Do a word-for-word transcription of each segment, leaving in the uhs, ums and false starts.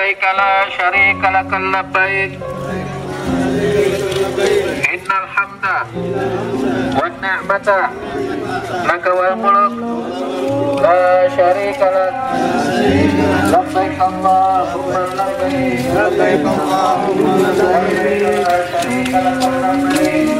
لبيك لا شريك لك لبيك إن الحمد والنعمة لك والملك لا شريك لك لبيك اللهم لبيك لبيك اللهم لبيك لا شريك لك لبيك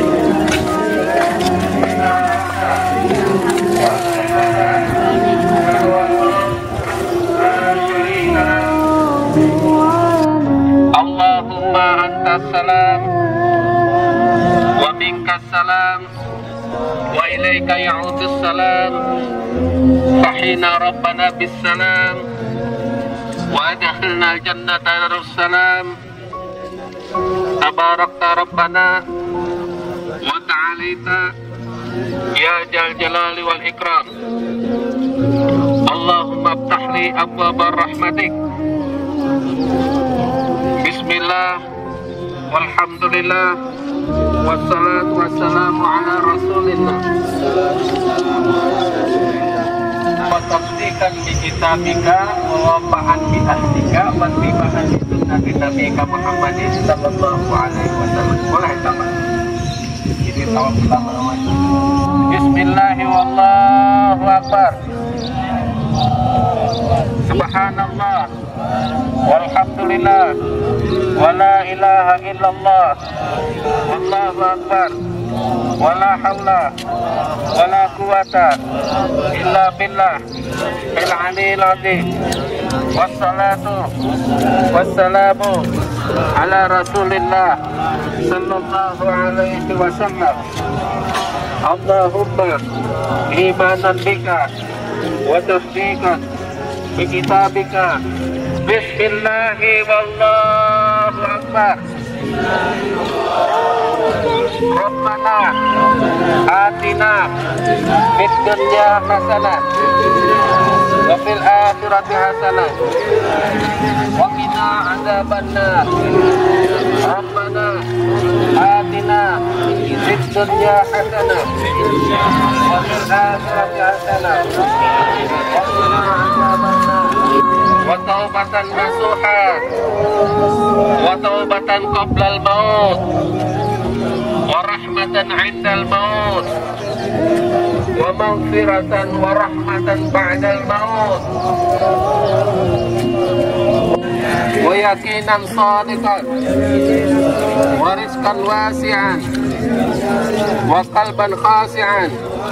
اللهم أنت السلام ومنك السلام وإليك يعود السلام فحينا ربنا بالسلام وأدخلنا الجنة دار السلام تباركت ربنا وتعاليت يا ذا الجلال والإكرام اللهم افتح لي أبواب رحمتك Bismillah, walhamdulillah, wassalatu wassalamu ala rasulillah. Watasdiqan bi kitabika wa wafa'an bi ahdika wa tibaan bi sunnati nabika Muhammadin sallallahu alaihi wasallam. Boleh tambah. Ini tawaf pertama namanya. Bismillah wallahu akbar. Subhanallah walhamdulillah wala ilaha illallah wallahu akbar wala hawla wala quwata illa billah bil aliyil azim wassalatu wassalamu ala rasulillah sallallahu alaihi wasallam. Allahumma imanan bika wa tasdiqan bi kitabika. Bismillahi wallahu akbar. Rabbana atina fid dunya hasanah wa fil akhirati hasanah wa qina adzabannar. Rabbana atina fid dunya hasanah wa fil akhirati hasanah wa qina adzabannar. Wa taubatan nasuha wa taubatan qablal maut wa rahmatan 'indal maut wa maghfiratan wa rahmatan ba'dal maut wa yaqinan shadiqan wa rizqan wasi'an wa qalban khashi'an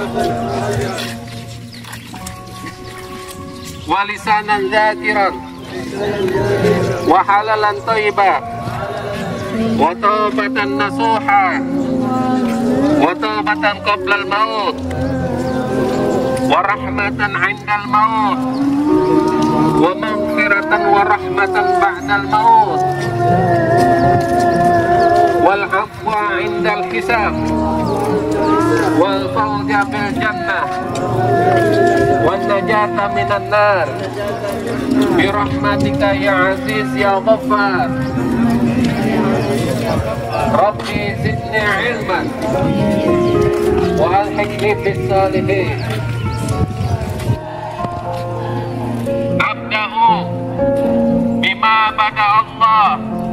wa lisanan dzakiran wa halalan thayyiban wa taubatan nasuha wa taubatan qablal maut wa rahmatan 'indal maut wa maghfiratan wa rahmatan ba'dal maut wal 'afwa 'indal hisab wal fawza bil jannah wan najata minan nar bi rahmatika ya aziz ya ghaffar. Rabbi zidni ilman wa alhiqni bis salihin. Abda'u bima bada Allah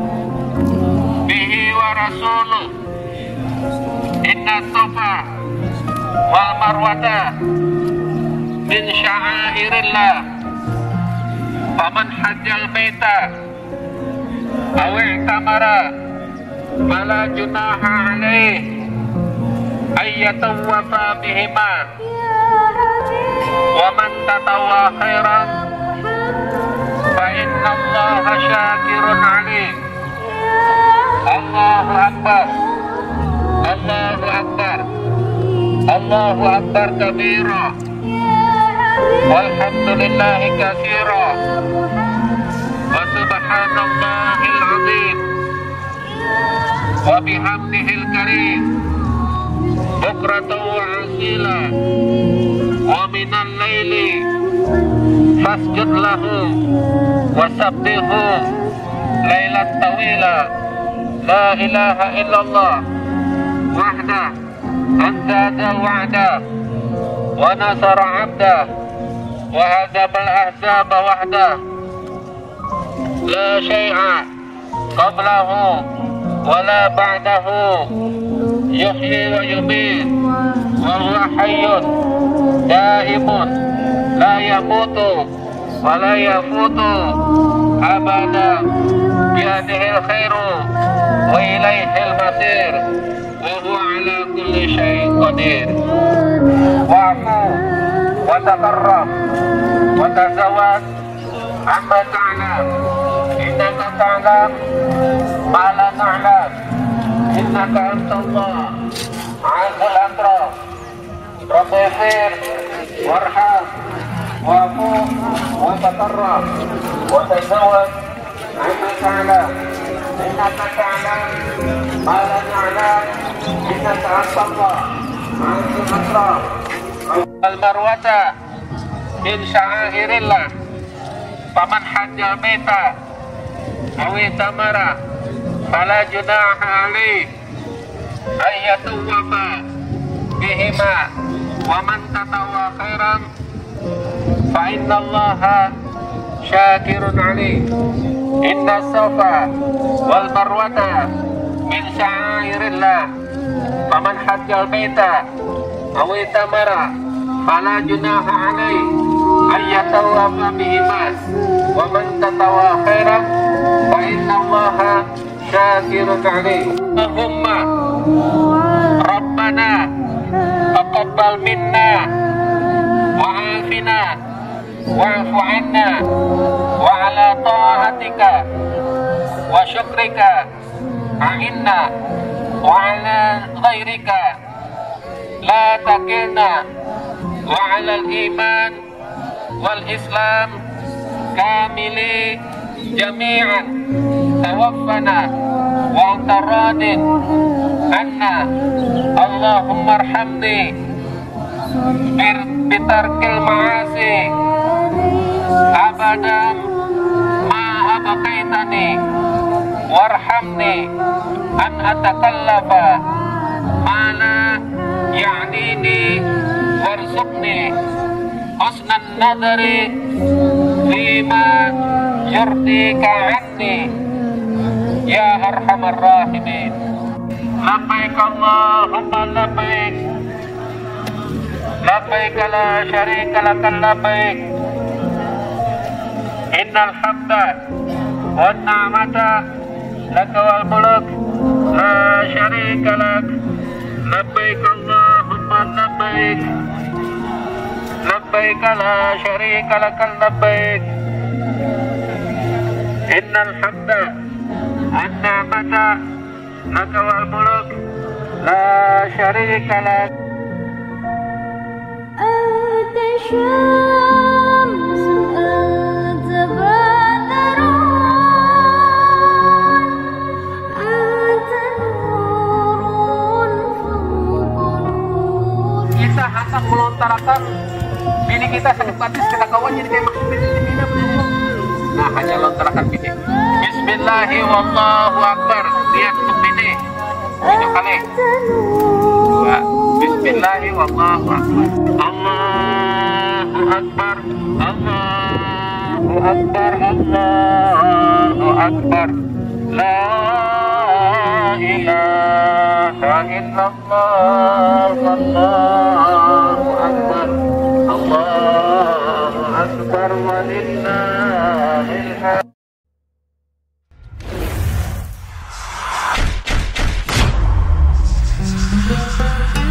bihi wa rasuluh. Inna safa wal marwata min sya'airillah. Faman hajjal baita aw i'tamara fala junaha alaih ayyatawafa bihima wa man tatawwa khairan fa inna allaha syakirun alim. Allahu akbar, Allahu akbar, Allahu akbar kabira walhamdulillahi katsira wa subhanallahil azim wa bihamdihil karim bukratan wa asila wa minal laili fasjud lahu wa sabbihu lailat tawila. La ilaha illallah wahda anzada wa'da wa nasara 'abda wa hadzabal ahzaba wahda لا شيء قبله ولا بعده يحيي ويميت وهو حي دائم لا يموت ولا يفوت أبدا بيده الخير وإليه المصير وهو على كل شيء قدير واعفو وتقرب وتزود عما تعلم إنك تعلم ما لا نعلم إنك أنت الله عز الأكرم رب اغفر وارحم واعفو وتقرب وتزود عما تعلم إنك تعلم ما لا نعلم إنك أنت الله عز الأكرم المروة من شعائر الله فمن حج البيت أو اعتمر فلا جناح عليه أن يطوف بهما ومن تطوع خيرا فإن الله شاكر عليم إن الصفا والمروة من شعائر الله فمن حج البيت أو اعتمر فلا جناح عليه أن يطوف بهما ومن تطوع خيرا فإن الله شاكر عليم اللهم ربنا تقبل منا وعافنا واعف عنا وعلى طاعتك وشكرك أعنا وعلى غيرك لا تكلنا وعلى الإيمان والإسلام كاملين جميعا توفنا وأنت راض عنا اللهم ارحمني بترك المعاصي أبدا ما أبقيتني وارحمني أن أتكلف ما لا يعنيني وارزقني حسن النظر فيما يرضيك عني يا أرحم الراحمين لبيك اللهم لبيك لبيك لا شريك لك لبيك إن الحمد والنعمة لك والملك لا شريك لك لبيك اللهم لبيك لبيك لا شريك لك لبيك إن الحمد والنعمة لك والملك لا شريك لك أنت شمس أنت بدر أنت نور فوق نور. Kisah Hasan melontarkan bini kita sakit batis kita kawan jadi kayak maksudnya tidak benar. Nah hanya lontarkan bini. Bismillahi wallahu akbar. Lihat untuk bini. Tujuh kali. Dua. Bismillahi wallahu akbar. Allahu akbar. Allahu akbar. Allahu akbar. La ilaha illallah. Allahu akbar. Allahu akbar walillahil hamd. Thank you.